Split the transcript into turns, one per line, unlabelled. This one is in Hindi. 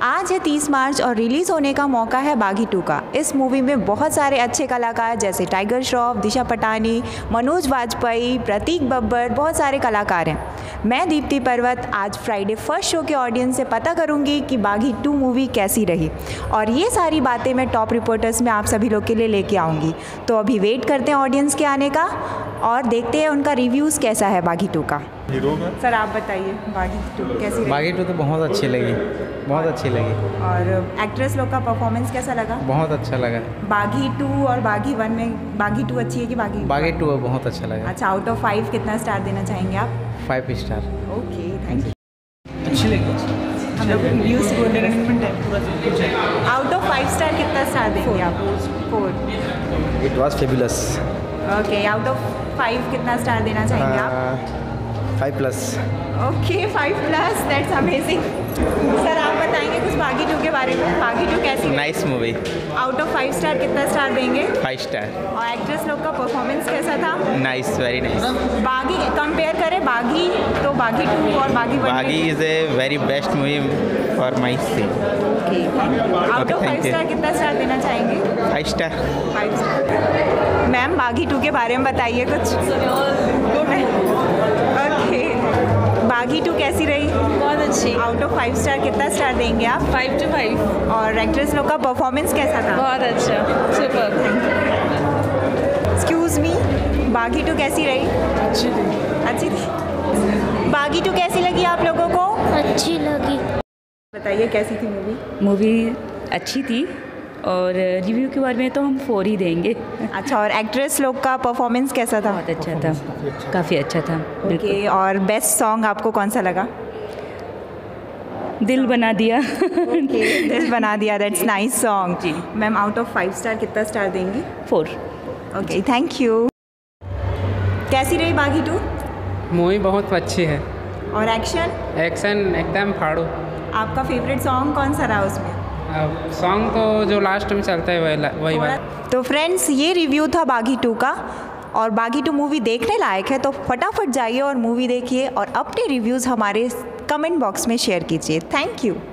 आज है 30 मार्च और रिलीज़ होने का मौका है बागी 2 का। इस मूवी में बहुत सारे अच्छे कलाकार जैसे टाइगर श्रॉफ, दिशा पटानी, मनोज वाजपेयी, प्रतीक बब्बर, बहुत सारे कलाकार हैं। मैं दीप्ति पर्वत आज फ्राइडे फर्स्ट शो के ऑडियंस से पता करूंगी कि बागी 2 मूवी कैसी रही, और ये सारी बातें मैं टॉप रिपोर्टर्स में आप सभी लोग के लिए लेके आऊँगी। तो अभी वेट करते हैं ऑडियंस के आने का और देखते हैं उनका रिव्यूज़ कैसा है बागी 2 का। सर आप बताइए बागी 2 कैसी रही?
बागी 2 तो बहुत अच्छी लगी, बहुत अच्छी लगी।
और एक्ट्रेस लोग का परफॉर्मेंस कैसा लगा?
बहुत अच्छा लगा।
बागी 2 और बागी 1 में बागी 2 अच्छी है कि बागी
2 बहुत अच्छा लगा।
अच्छा, आउट ऑफ 5 कितना स्टार देना चाहेंगे आप?
5 स्टार।
Okay, thank you.
अच्छी लगी।
हम लोग न्यूज़ आउट ऑफ 5 स्टार कितना स्टार देंगे आप? 4।
It was fabulous.
Okay, out of 5 कितना स्टार देना चाहेंगे आप?
5+।
Okay, 5+, that's amazing. सर आप बताएंगे कुछ बागी 2 के बारे में? बागी 2 कैसी?
Nice movie.
Out of 5 star कितना स्टार देंगे?
5 स्टार।
और एक्ट्रेस लोग का परफॉर्मेंस कैसा था?
Nice, very nice.
Baaghi compare करें बागी तो बागी 2 और Baaghi 1।
Baaghi is a very best movie for my से।
ओके, आउट ऑफ 5 स्टार कितना स्टार देना चाहेंगे?
5 स्टार।
5 स्टार। मैम बागी 2 के बारे में बताइए कुछ। ओके, बागी 2 कैसी रही?
बहुत अच्छी।
आउट ऑफ 5 स्टार कितना स्टार देंगे आप?
5 to 5।
और एक्ट्रेस लोग का परफॉर्मेंस कैसा था?
बहुत अच्छा, सुपर।
एक्सक्यूज़ मी, बागी 2 कैसी रही? अच्छी थी। बागी 2 कैसी लगी आप लोगों को?
अच्छी लगी।
बताइए कैसी थी मूवी?
मूवी अच्छी थी और रिव्यू के बारे में तो हम 4 ही देंगे।
अच्छा, और एक्ट्रेस लोग का परफॉर्मेंस कैसा था?
बहुत अच्छा था, काफ़ी अच्छा था।
ओके, और बेस्ट सॉन्ग आपको कौन सा लगा?
दिल बना दिया।
ओके, दिल बना दिया, दैट्स नाइस सॉन्ग।
जी।
मैम आउट ऑफ 5 स्टार कितना स्टार देंगी?
4।
Okay, thank you. कैसी रही बागी 2?
मूवी बहुत अच्छी है।
और एक्शन
एकदम फाड़ो।
आपका फेवरेट सॉन्ग कौन सा रहा उसमें?
सॉन्ग तो जो लास्ट में चलता है वही वाला।
तो फ्रेंड्स, ये रिव्यू था बागी 2 का, और बागी 2 मूवी देखने लायक है, तो फटाफट जाइए और मूवी देखिए और अपने रिव्यूज़ हमारे कमेंट बॉक्स में शेयर कीजिए। Thank you.